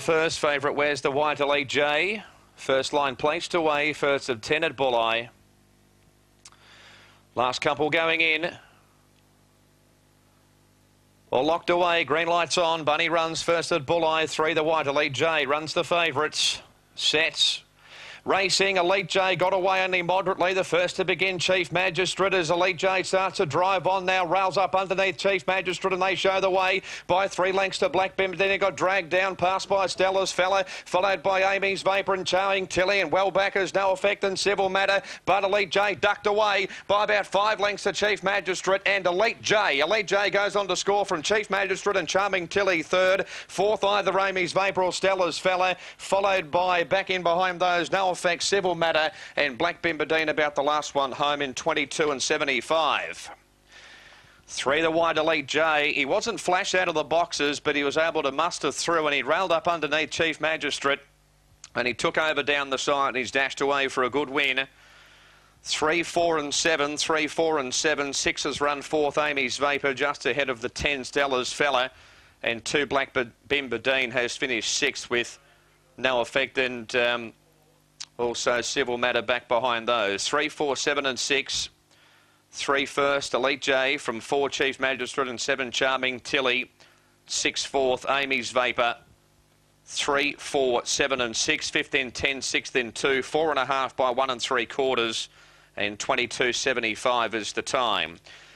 First favourite, Where's the White Elite J? First line placed away, first of 10 at Bulleye. Last couple going in. All locked away, green lights on. Bunny runs first at Bulleye, 3 the White Elite J. Runs the favourites. Sets. Racing, Elite J got away only moderately. The first to begin, Chief Magistrate, as Elite J starts to drive on now. Rails up underneath Chief Magistrate and they show the way by 3 lengths to Black Bim. Then he got dragged down, passed by Stella's Fella, followed by Amy's Vapour and Charming Tilly, and well back as No Effect and Civil Matter. But Elite J ducked away by about 5 lengths to Chief Magistrate and Elite J. Elite J goes on to score from Chief Magistrate and Charming Tilly third. Fourth, either Amy's Vapour or Stella's Fella, followed by back in behind those No Effect, Civil Matter and Black Bimbadine about the last one home in 22 and 75. 3 the White Elite J. He wasn't flashed out of the boxes, but he was able to muster through and he railed up underneath Chief Magistrate and he took over down the side and he's dashed away for a good win. 3, 4 and 7, 3, 4 and 7. 6 has run fourth, Amy's Vapour, just ahead of the 10 Stella's Fella, and 2 Black Bimbadine has finished 6th with No Effect and also Civil Matter back behind those. 3, 4, 7 and 6. 3 first, Elite J from 4 Chief Magistrate and 7 Charming Tilly. 6 fourth, Amy's Vapour. 3, 4, 7 and 6. 5th in 10, 6th in 2. 4.5 by 1 3/4. And 22.75 is the time.